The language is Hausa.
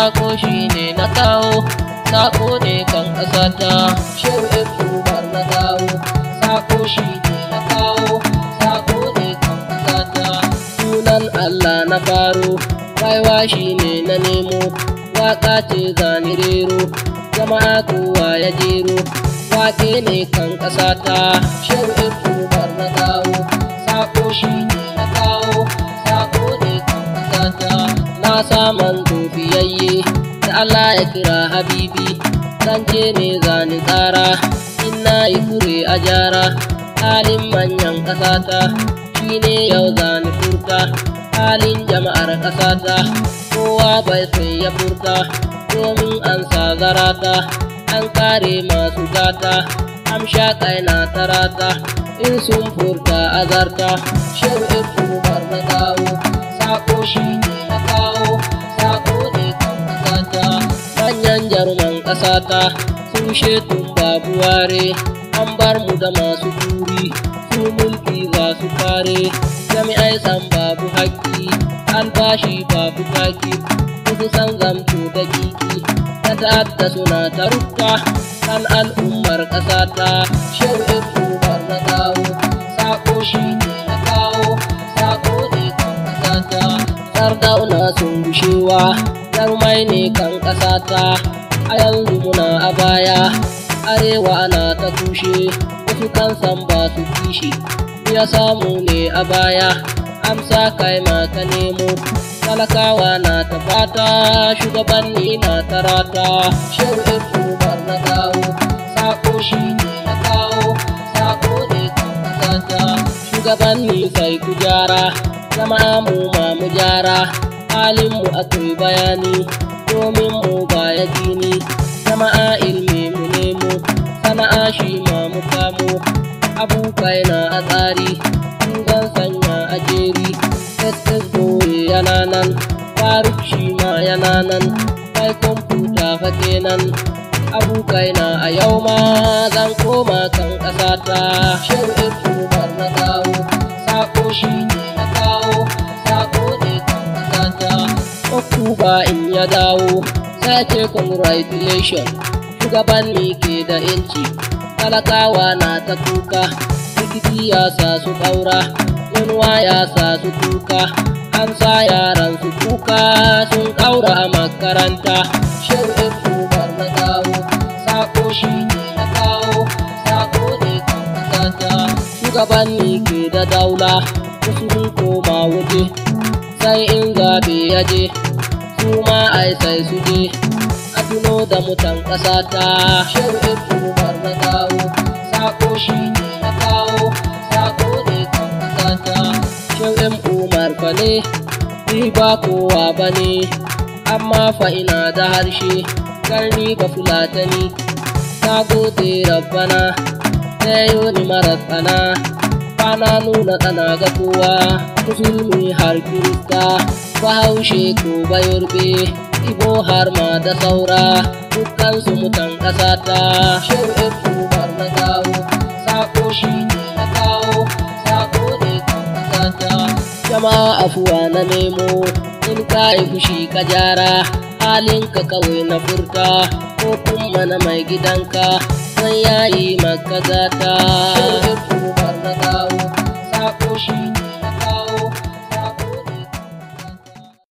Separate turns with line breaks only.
sako shi ne na kawo, sako ne kan ƙasata. Shehu M Umar na kawo, sako shi ne na kawo, sako ne kan ƙasata. Sunan Allah na faro, baiwa shi ne na nemo, waƙa ce zani rero, jama'a kowa ya jero, waƙe ne kan ƙasata. Shehu M Umar na kawo, sako shi ne na kawo, sako ne kan ƙasata. Na saman tofiyayye da Allah ya kira habibi, zance ne zani tsara, ina yi kure a jara, halin manyan ƙasata shi ne yau zani furta, halin jama'ar ƙasata kowa bai sai ya furta, domin an sa zarata an kare masu gata, amsha kai na tarata in sun furta azarta. Shehu M Umar na kawo, sako shi ne na kawo, sako ne kan ƙasata. Manyan jaruman ƙasata sun shetun babu ware, an bar mu da masu turi, su mulki za su kare, jami'ai san babu haƙƙi, albashi babu taki, wasu san zamto da kiki, ta ta'adda suna ta rufta kan al'ummar ƙasata. Shehu M Umar na kawo, sako shi ne na kawo, sako ne kan ƙasata. Sardauna sun gushewa, jarumai ne kan ƙasata, a yanzu muna a baya, arewa ana ta kushe, wasu kan san ba su kishi, ya samu ne a baya, amsa kai ma ka nemo, talakawa na ta fata, shugabanni na tarata. Shehu M Umar na kawo, sako shi ne na kawo, sako ne kan ƙasata. Shugabanni sai ku gyara, jama'a mu ma mu gyara, halin mu akwai bayani, domin mu baya gini, jama'a ilmi mu nemo, sana'a shi ma mu kamo, abubuwai na a tsari, zan sanya a jeri, SS boye yana nan, Faruk shi ma yana nan, kai kwamfuta fa kenan, abubuwai na a yau ma zan koma kan ƙasata. Shehu M Umar na kawo, sako shi ne na kawo, sako ne kan ƙasata. Okuba in ya dawo, sai ce congratulations, shugabanni ke da yanci, talakawa na ta kuka, rikici ya sa su ƙaura, yunwa ya sa su kuka, an sa yaran su kuka sun ƙaura a makaranta. Shehu M Umar na kawo, sako shi ne na kawo, sako ne kan ƙasata. Shugabanni ke da daula, wasu sun koma waje, sai in zaɓe ya je, su ma ai sai su je, a tuno da mutan ƙasata. Shehu M Umar na kawo, sako shi ne na kawo, sako ne kan ƙasata. Shehu M Umar fa ne, ni ba kowa ba ne, amma fa ina da harshe, karni ba fulatani, na gode rabbana, ta yi ni marar tsana, bana nuna tsana ga kowa, musulmi har kirista, bahaushe ko bayorbe, ibo har ma da saura, dukkansu mutan ƙasata. Shehu M Umar na kawo, sako shi ne na kawo, sako ne kan ƙasata. Jama'a afuwa na nemo, in ka yi fushi ka gyara, halinka kawai na furta, ko kuma na mai gidanka, zan yayi maka gata. Shehu M Umar na kawo, sako shi